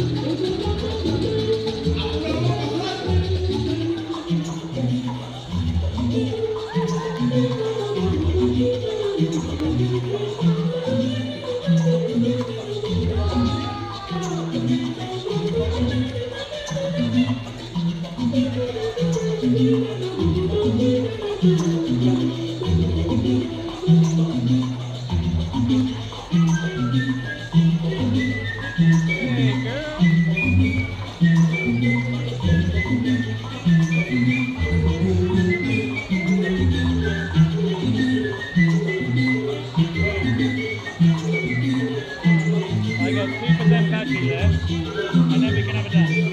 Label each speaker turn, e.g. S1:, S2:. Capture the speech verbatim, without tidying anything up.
S1: I got two percent battery left, and then we can have a dance.